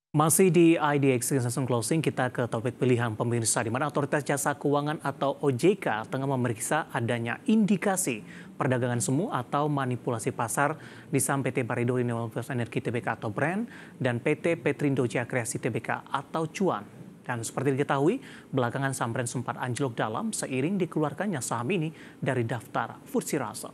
Masih di IDX Langsung Closing, kita ke topik pilihan pemirsa, di mana Otoritas Jasa Keuangan atau OJK tengah memeriksa adanya indikasi perdagangan semu atau manipulasi pasar di saham PT Barindo Renewable Energy Tbk atau BREN dan PT Petrindo Jaya Kreasi Tbk atau Cuan. Dan seperti diketahui, belakangan saham BREN sempat anjlok dalam seiring dikeluarkannya saham ini dari daftar FTSE Russell.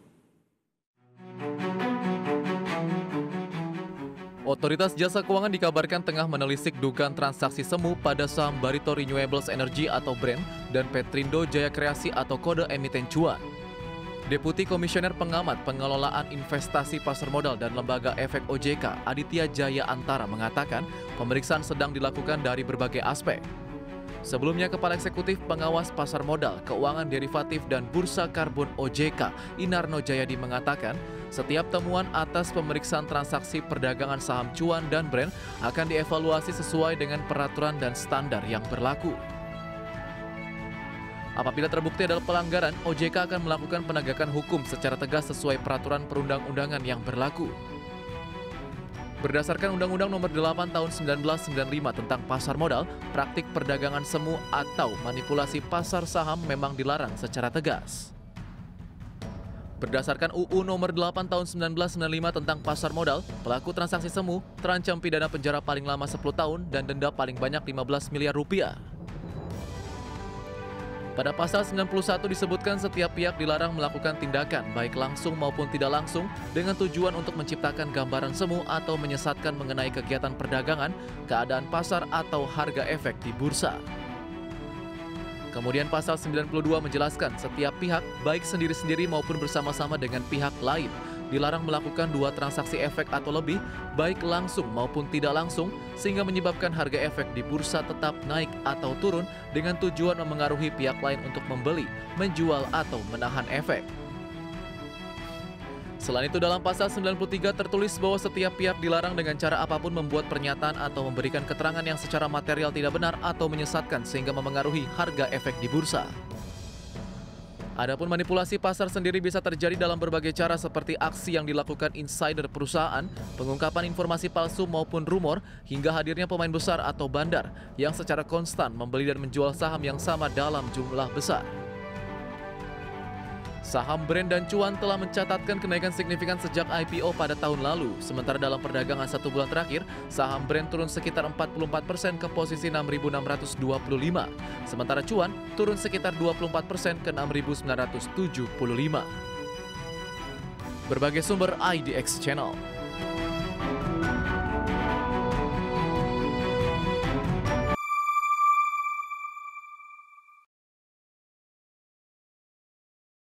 Otoritas Jasa Keuangan dikabarkan tengah menelisik dugaan transaksi semu pada saham Barito Renewables Energy atau BREN dan Petrindo Jaya Kreasi atau kode emiten Cuan. Deputi Komisioner Pengamat Pengelolaan Investasi Pasar Modal dan Lembaga Efek OJK, Aditya Jaya Antara mengatakan pemeriksaan sedang dilakukan dari berbagai aspek. Sebelumnya, Kepala Eksekutif Pengawas Pasar Modal, Keuangan Derivatif dan Bursa Karbon OJK, Inarno Jayadi mengatakan, setiap temuan atas pemeriksaan transaksi perdagangan saham Cuan dan BREN akan dievaluasi sesuai dengan peraturan dan standar yang berlaku. Apabila terbukti adalah pelanggaran, OJK akan melakukan penegakan hukum secara tegas sesuai peraturan perundang-undangan yang berlaku. Berdasarkan Undang-Undang Nomor 8 Tahun 1995 tentang pasar modal, praktik perdagangan semu atau manipulasi pasar saham memang dilarang secara tegas. Berdasarkan UU Nomor 8 Tahun 1995 tentang pasar modal, pelaku transaksi semu terancam pidana penjara paling lama 10 tahun dan denda paling banyak 15 miliar rupiah. Pada pasal 91 disebutkan setiap pihak dilarang melakukan tindakan baik langsung maupun tidak langsung dengan tujuan untuk menciptakan gambaran semu atau menyesatkan mengenai kegiatan perdagangan, keadaan pasar atau harga efek di bursa. Kemudian pasal 92 menjelaskan setiap pihak baik sendiri-sendiri maupun bersama-sama dengan pihak lain dilarang melakukan dua transaksi efek atau lebih baik langsung maupun tidak langsung sehingga menyebabkan harga efek di bursa tetap naik atau turun dengan tujuan memengaruhi pihak lain untuk membeli, menjual atau menahan efek. Selain itu dalam pasal 93 tertulis bahwa setiap pihak dilarang dengan cara apapun membuat pernyataan atau memberikan keterangan yang secara material tidak benar atau menyesatkan sehingga memengaruhi harga efek di bursa. Adapun manipulasi pasar sendiri bisa terjadi dalam berbagai cara seperti aksi yang dilakukan insider perusahaan, pengungkapan informasi palsu maupun rumor, hingga hadirnya pemain besar atau bandar yang secara konstan membeli dan menjual saham yang sama dalam jumlah besar. Saham BREN dan Cuan telah mencatatkan kenaikan signifikan sejak IPO pada tahun lalu. Sementara dalam perdagangan 1 bulan terakhir, saham BREN turun sekitar 44% ke posisi 6.625. Sementara Cuan turun sekitar 24% ke 6.975. Berbagai sumber IDX Channel.